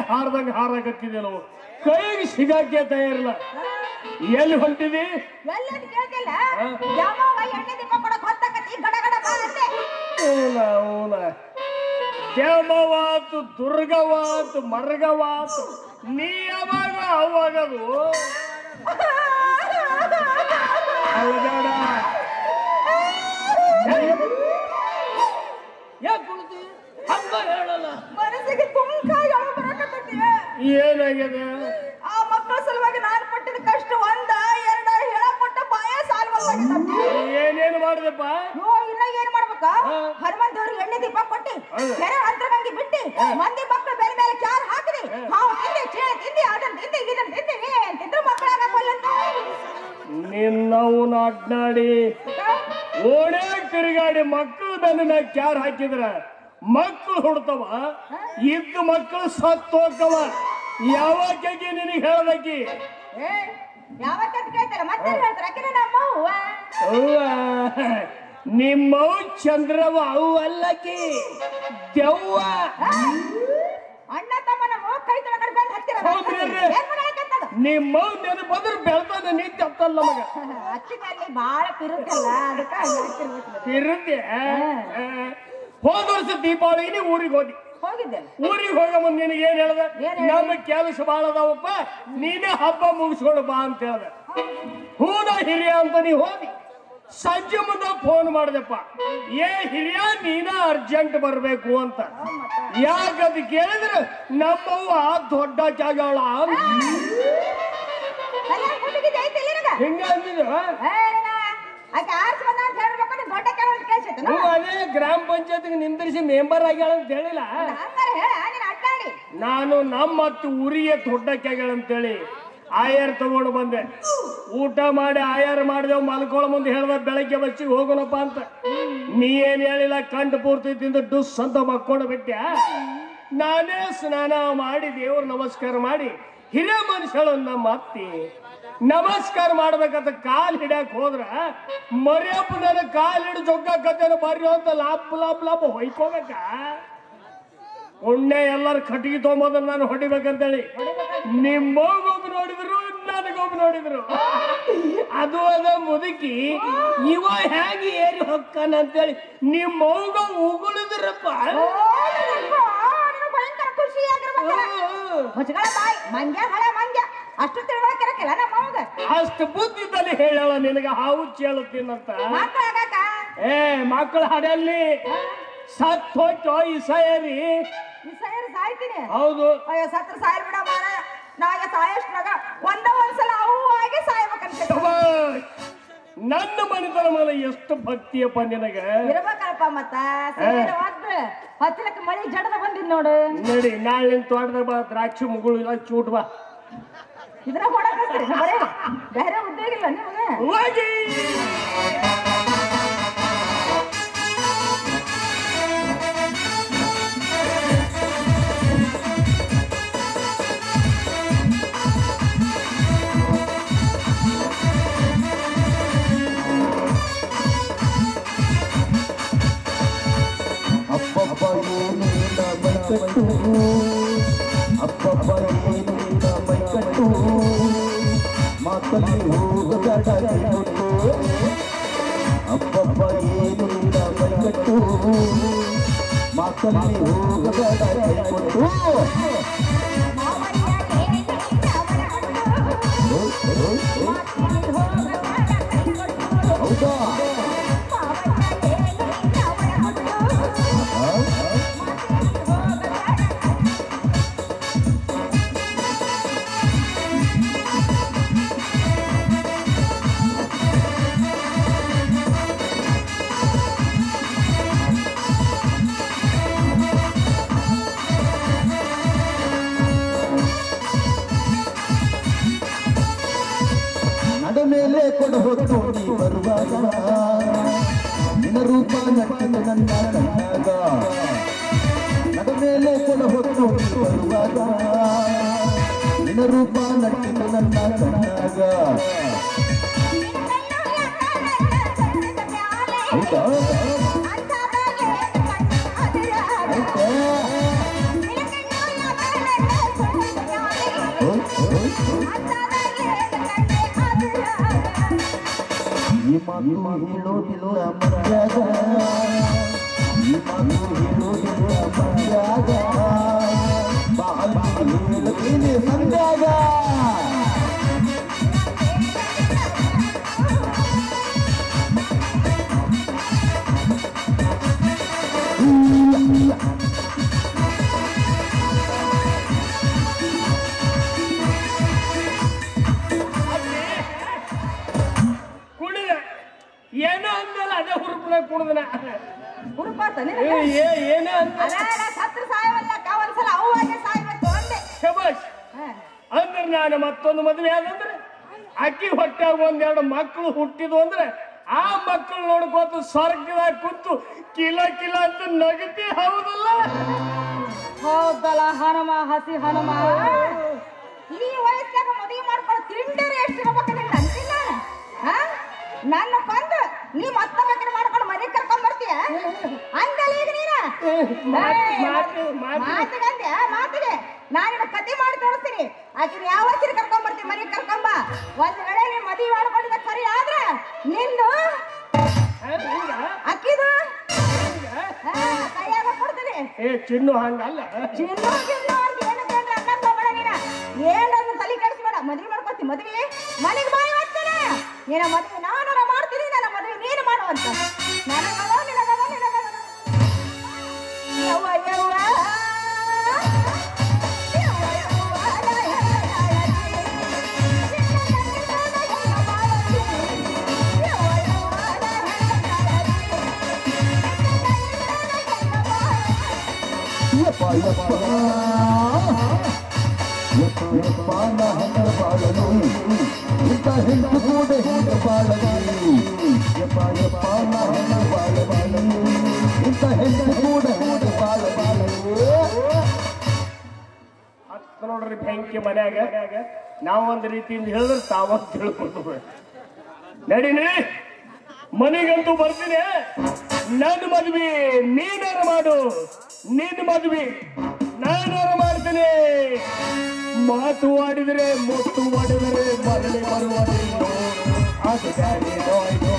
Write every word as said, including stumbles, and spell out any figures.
ಹಾರದಂಗ ಹಾರಾಕತ್ತಿದ್ದೇನು ಕೈಗೆ ಸಿಗಾಕೆ ತಯಾರಿಲ್ಲ ಎಲ್ಲಿ ಹೊಂಟಿದಿ ದೇವವಾತು ದುರ್ಗವಾತು ಮರ್ಗವಾತು ನೀ ಯಾವಾಗ ಅವಾಗದು ಅಳಬೇಡ ಯಾಕೆ ಕುಳಿತಿ ಹಂಗ ಹೇಳಲ್ಲ ಮನಸ್ಸಿಗೆ ತುಂಬಾ ಯಾವ ಬರಕತ್ತೀಯ ಏನಾಗಿದೆ ಆ ಮಕ್ಕಳ ಸಲುವಾಗಿ ನಾನು ಪಟ್ಟಿದ ಕಷ್ಟ ಒಂದ ಎರಡ ಹೇಳಕೊಟ್ಟ ಬಾಯ ಸಾಲ್ವಲ್ಲಾಗಿತ್ತು ಏನೇನು ಮಾಡಿದಪ್ಪ ಯೋ ಇನ್ನ ಏನ್ ಮಾಡ್ಬೇಕ ಹನುಮಂತ ದೇವ್ರಿಗೆ ಎಣ್ಣೆ ದೀಪ ಕೊಟ್ಟಿ ಕೆರೆ ಅಂತರಂಗಿ ಬಿಟ್ಟಿ ಮಂದಿ ಮಕ್ಕಳು ಬೇರೆ ಬೇರೆ ಕ್ಯಾರ್ ಹಾಕಿದಿ ಹಾವು ತಿಂದಿ ಚೇಳ ತಿಂದಿ ಅದನ್ನ ತಿಂದಿ ಇದನ್ನ ತಿಂದಿ ತಿಂದ್ರು ಮಕ್ಕಳಾಗ ಕೊಲ್ಲಂತ ನಿನ್ನವನ ಅಡ್ನಾಡಿ ಓಣೆ ತಿರುಗಾಡಿ ಮಕ್ಕಳು ಬೆನ್ನ ಕ್ಯಾರ್ ಹಾಕಿದ್ರ ಮಕ್ಕಳು ಹುಡ್ತವ ಇದ್ದ ಮಕ್ಕಳು ಸತ್ತು ಹೋಗ್ತವ ಯಾವಾಕಿ ನಿನಗೆ ಹೇಳ್ದಕ್ಕಿ ಯಾವತ್ತ ಕೇಳ್ತಾರ ಮತ್ತೆ ಹೇಳ್ತಾರ ಅಕ್ಕಿನ ನಮ್ಮ ಅವ್ವ ಅವ್ವ ನಿಮ್ಮವ್ ಚಂದ್ರವ ಅವು ಅಲ್ಲಕ್ಕಿ ದೆವ್ವ ಅಣ್ಣ ತಮ್ಮ ನಮ್ಮ ಕೈ ತೊಳಗಡೆ ಬಂದು ಹತ್ತಿರ ನಿಮ್ಮವ್ ನೆನಪು ಬಂದ್ರೆ ಬೆಳ್ತಾನೆ ನಿಂತ ಹತ್ತಲ್ಲ ಮಗ ಅಚ್ಚಿನಲ್ಲಿ ಬಾಳ ತಿರುತ್ತಲ್ಲ ಅದಕ್ಕೆ ತಿರುದ್ದೆ ಹೋದ ವರ್ಷ ದೀಪಾವಳಿಗೆ ನೀವು ಊರಿಗೆ ಹೋದಿ ಹೋಗಿದ್ದೆ ಊರಿಗೆ ಹೋಗ ಮುಂದೆ ನಿನಗೆ ಏನ್ ಹೇಳ್ದ ನಮ್ಮ ಕೆಲಸ ಬಾಳ ಅದಾವಪ್ಪ ನೀನೇ ಹಬ್ಬ ಮುಗಿಸ್ಕೊಂಡು ಬಾ ಅಂತ ಹೇಳ್ದ ಹೂನ ಹಿರಿಯ ಅಂತ ನೀ ಹೋದಿ ಸಂಜೆ ಮುಂದೆ ಫೋನ್ ಮಾಡ್ದಪ್ಪ ಏ ಹಿರಿಯ ನೀನ ಅರ್ಜೆಂಟ್ ಬರ್ಬೇಕು ಅಂತ ಯಾಕಂತ ಕೇಳಿದ್ರೆ ನಮ್ಮವ್ವ ದೊಡ್ಡ ಜಾಗಳ ಹಿಂಗ ಅಂದಿದ್ರು ಅದೇ ಗ್ರಾಮ ಪಂಚಾಯತ್ಗೆ ನಿಂದಿರಿಸಿ ಮೆಂಬರ್ ಆಗ್ಯಾಳ ಅಂತ ಹೇಳಿಲ್ಲ ನಾನು ನಮ್ಮ ಹತ್ತು ಊರಿಗೆ ದೊಡ್ಡಕ್ಕಾಗ್ಯಾಳ ಅಂತೇಳಿ ಆಯರ್ ತಗೊಂಡು ಬಂದೆ ಊಟ ಮಾಡಿ ಆಯರ್ ಮಾಡಿದೆವು ಮಲ್ಕೊಳ್ಳೋ ಮುಂದೆ ಹೇಳ್ದ ಬೆಳಗ್ಗೆ ಬಚ್ಚಿಗೆ ಹೋಗೋಣಪ್ಪ ಅಂತ ನೀ ಏನ್ ಹೇಳಿಲ್ಲ ಕಂಡು ಪೂರ್ತಿ ತಿಂದು ಡುಸ್ ಅಂತ ಮಕ್ಕೊಂಡು ಬಿಟ್ಟೆ ನಾನೇ ಸ್ನಾನ ಮಾಡಿ ದೇವ್ರ ನಮಸ್ಕಾರ ಮಾಡಿ ಹಿರಿಯ ಮನುಷ್ಯಳು ನಮ್ಮ ಅತ್ತಿ ನಮಸ್ಕಾರ ಮಾಡ್ಬೇಕಂತ ಕಾಲ್ ಹಿಡ್ಯಾಕ ಹೋದ್ರ ಮರಿಯಪ್ಪ ನನ್ನ ಕಾಲ್ ಹಿಡಿದು ಜೊಗ್ಗಾಕತ್ತೇನ ಬರ್ರಿ ಅಂತ ಲಾಪ್ ಲಾಪ್ ಲಾಪ್ ಹೊಯ್ಕೋಬೇಕ ಪುಣ್ಯ ಎಲ್ಲರ ಕಟ್ಟಿಗೆ ತೊಗೊಂಬಂದ್ರ ನಾನು ಹೊಡಿಬೇಕಂತೇಳಿ ನಿಮ್ಮಗೊಬ್ಬ ನೋಡಿದ್ರು ನನಗೊಬ್ಬ ನೋಡಿದ್ರು ಅದು ಅದ ಮುದುಕಿ ಇವ ಹೇಗೆ ಏರಿ ಹೊಕ್ಕನ ಅಂತೇಳಿ ನಿಮ್ಮವ್ಗ ಉಗುಳಿದ್ರಪ್ಪ ಅಷ್ಟು ತಿಳ್ಕೊಳಕಿರಕ್ಕಿಲ್ಲ ನಮ್ಮವಾಗ ಅಷ್ಟು ಬುದ್ಧಿದಲ್ಲಿ ಹೇಳಲ್ಲ ನಿನಗ ಹಾವು ಚೇಳುತ್ತೀನಂತ ಏ ಮಕ್ಕಳು ಹಡಲ್ಲಿ ಸತ್ ಹೋಯ್ತು ಈ ಸಯರಿ ಈ ಸೈರ್ ಸಾಯ್ತೀನಿ ಹೌದು ಅಯ್ಯೋ ಸತ್ರ ಸಾಯಲ್ ಬಿಡ ಮಾರ ನಾಗ ಸಾಯಷ್ಟ್ರಾಗ ಒಂದ ಒಂದ್ಸಲ ಅವು ಆಗಿ ಸಾಯ್ಬೇಕಂತ ನನ್ನ ಮನೆತನ ಮೇಲೆ ಎಷ್ಟು ಭಕ್ತಿಯಪ್ಪ ನಿನಗ ಇರ್ಬೇಕಲ್ಪ ಮತ್ತ ಹತ್ತಲಕ್ಕೆ ಮಳಿ ಜಡದ ಬಂದಿದ್ ನೋಡು ನಡಿ ನಾಳೆ ತೋಟದಾಗ ಬಾ ದ್ರಾಕ್ಷಿ ಮುಗುಳು ಇಲ್ಲ ಚೂಟ್ ಬಾ ಇದ್ರ ಹೊಡಕತ್ರಿ ಬರೇ ಬೇರೆ ಉದ್ಯೋಗ ಇಲ್ಲ ನಿಮಗೆ ಹೋಗಿ ಅಪ್ಪಪ್ಪ ಏನಿಲ್ಲ ಮೈಕಟ್ಟು ಅಪ್ಪಪ್ಪ ಏನಿಲ್ಲ ಮೈಕಟ್ಟು ಮಾತಲ್ಲಿ ಹೋಗಬೇಡ ಕೈಗೊಟ್ಟು ಅಪ್ಪಪ್ಪ ಏನಿಲ್ಲ ಮೈಕಟ್ಟು ಮಾತಲ್ಲಿ ಹೋಗಬೇಡ ಕೈಗೊಟ್ಟು ಹೌದಾ ಮೇಲೆ ಕೊಡು ಹೊತ್ತು ನೀ ಬರುವಾಗ ನಿನ್ನ ರೂಪ ನಟ್ಟಿನ ನನ್ನ ಕಣ್ಣಾಗ ನಡ ಮೇಲೆ ಕೊಡು ಹೊತ್ತು ನೀ ಬರುವಾಗ ನಿನ್ನ ರೂಪ ನಟ್ಟಿನ ನನ್ನ ಕಣ್ಣಾಗ ಹೌದಾ ಈ ಮಾತು ಹೇಳೋದಿಲ್ಲ ಮಂಡ್ಯಾಗ ಈ ಮಾತು ಹೇಳೋದಿಲ್ಲ ಮಂಡ್ಯಾಗ ಬಾಳ ಹೇಳ್ತೀನಿ ಸಂಧ್ಯಾಗ ಏನೋ ಅಂದಲ್ಲ ಅದೇ ಹುರುಪನ ಕುಡ್ದನ ಹುರುಪಾತ ಏನೇ ಅಂತ ಸತ್ರ ಸಾಯವಲ್ಲಕ್ಕ ಒಂದ್ಸಲ ಅವಾಗೆ ಸಾಯ್ಬೇಕು ಅಂದೆ ಶಬಾಷ್ ಅಂದ್ರೆ ನಾನು ಮತ್ತೊಂದು ಮದುವೆ ಆದಂದ್ರೆ ಅಕ್ಕಿ ಹೊಟ್ಟಾಗ ಒಂದೆರಡು ಮಕ್ಕಳು ಹುಟ್ಟಿದ್ವು ಅಂದ್ರೆ ಆ ಮಕ್ಕಳು ನೋಡ್ಕೋತ ಸ್ವರ್ಗದಾಗ ಕೂತು ಕಿಲ ಕಿಲ ಅಂತ ನಗತಿ ಹೌದಲ್ಲ ಹೌದಲ್ಲ ಹನುಮ ಹಸಿ ಹನುಮ ಈ ವಯಸ್ಸಾಗ ಮದುವೆ ಮಾಡ್ಕೊಳ್ಳೋ ತಿಂಡರೆ ಎಷ್ಟು ಇರ್ಬೇಕಂತ ಅಂತಿಲ್ಲ ನನ್ನ ಬಂದು ನೀ ಮತ್ತ ಬಗ್ಗೆ ಮಾಡ್ಕೊಂಡು ಮನೆ ಕರ್ಕೊಂಡ್ ಬರ್ತೀಯ ಹಂಗಲ್ಲ ಈಗ ನೀನ ಮಾತಿಗಂದೆ ಮಾತಿಗೆ ನಾನು ಕತೆ ಮಾಡಿ ತೋರಿಸ್ತೀನಿ ಆಕಿನ ಯಾವ ಕರ್ಕೊಂಡ್ ಬರ್ತೀನಿ ಮನೆ ಕರ್ಕೊಂಬ ಒಂದ್ ವೇಳೆ ನೀನ್ ಮದುವೆ ಮಾಡ್ಕೊಂಡಿದ್ದ ಖರಿ ಆದ್ರೆ ನಿಂದು ಅಕ್ಕಿದು ಕೈಯಾಗ ಕೊಡ್ತೀನಿ ಏ ಚಿನ್ನು ಹಂಗಲ್ಲ ಚಿನ್ನು ಚಿನ್ನು ಅಂತ ಏನು ಕೇಳ್ರೆ ಅನ್ನ ಹೋಗ್ಬೇಡ ನೀನ ಏನನ್ನು ತಲೆ ಕೆಡಿಸ್ಬೇಡ ಮದುವೆ ಮಾಡ್ಕೊತೀನಿ ಮದುವೆ ಮನೆಗೆ ಬಾಯಿ ಹೋಗ್ತೇನೆ ನಿನ್ನ ಮದುವೆ ನಾನು ಮಾಡ್ತೀನಿ ನನ್ನ ಮದುವೆ ನೀನು ಮಾಡು ಅಂತ ನನಗವ ನಿನಗವ ನಿನಗವ ಯವ್ವ ಯವ್ವ ಯಪ್ಪ ಯಪ್ಪ ಯಪ್ಪ ಯಪ್ಪ ನಾ ಹೆಂಗ ಬಾಳಲು ಇಂಥ ಹೆಂಗು ಕೂಡ ಹೆಂಗ ಬಾಳಲು ಯಪ್ಪ ಯಪ್ಪ ನಾ ಹೆಂಗ ಬಾಳಲು ಇಂಥ ಹೆಂಗು ಕೂಡ ಹೆಂಗ ಬಾಳ ಬಾಳಲು ಹತ್ತ ನೋಡ್ರಿ ಬೆಂಕಿ ಮನ್ಯಾಗ ನಾವೊಂದು ರೀತಿಯಿಂದ ಹೇಳಿದ್ರೆ ತಾವಂತ ತಿಳ್ಕೊಂಡು ನಡಿ ನಡಿ ಮನೆಗಂತೂ ಬರ್ತೀನಿ ನನ್ನ ಮದ್ವಿ ನೀನಾರ ಮಾಡು ನಿನ್ನ ಮದ್ವಿ ನಾನಾರ ಮಾಡ್ತೀನಿ ಮಾತು ಆಡಿದರೆ ಮುತ್ತು ಮಾಡಿದರೆ ಮರಳಿ ಬರುವುದು ಅದು